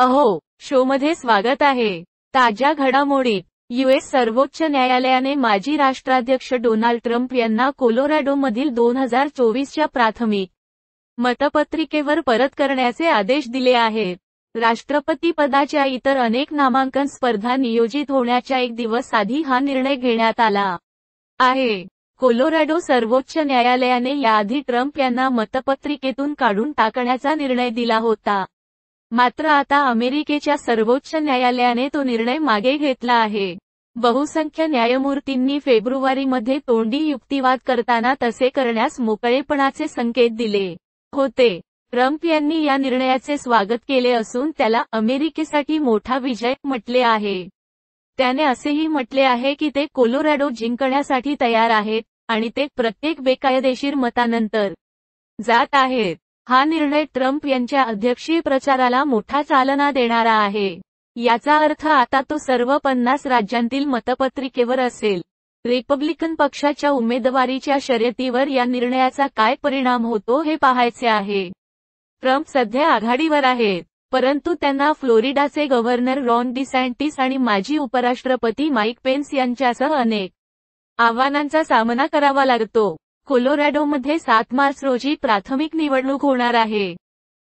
अहो, शोमध्ये स्वागत आहे। ताज्या घडामोडीत यूएस सर्वोच्च न्यायालयाने माजी राष्ट्राध्यक्ष डोनाल्ड ट्रम्प यांना कोलोरॅडोमधील 2024च्या प्राथमिक मतपत्रिकेवर परत करण्याचे आदेश दिले आहेत। राष्ट्रपती पदाच्या इतर अनेक नामांकन स्पर्धा नियोजित होण्याच्या एक दिवस आधी हा निर्णय घेण्यात आला आहे। कोलोरॅडो सर्वोच्च न्यायालयाने याआधी ट्रम्प यांना मतपत्रिकेतून काढून टाकण्याचा निर्णय दिला होता। मात्र आता अमेरिकेच्या सर्वोच्च न्यायालयाने तो निर्णय मागे घेतला आहे। बहुसंख्य न्यायमूर्तींनी फेब्रुवारीमध्ये तोंडी युक्तिवाद करताना तसे करण्यास मोकळेपणाचे संकेत दिले होते। ट्रम्प यांनी या निर्णयाचे स्वागत केले असून त्याला अमेरिकेसाठी मोठा विजय म्हटले आहे। त्याने असेही म्हटले आहे की ते कोलोरॅडो जिंकण्यासाठी तयार आहेत आणि ते प्रत्येक बेकायदेशीर मतानंतर जात आहेत। हा निर्णय ट्रम्प यांच्या अध्यक्षीय प्रचाराला मोठा चालना देणारा आहे। याचा अर्थ आता तो सर्व 50 राज्यांतील मतपत्रिकेवर असेल। रिपब्लिकन पक्षाच्या उमेदवारीच्या शर्यतीवर या निर्णयाचा काय परिणाम होतो हे पाहायचे आहे। ट्रम्प सध्या आघाडीवर आहेत, परंतु त्यांना फ्लोरिडाचे गव्हर्नर रॉन डिसँटिस आणि माजी उपराष्ट्रपती माईक पेन्स यांच्यासह अनेक आव्हानांचा सामना करावा लागतो। कोलोरॅडोमध्ये 7 मार्च रोजी प्राथमिक निवडणूक होणार आहे।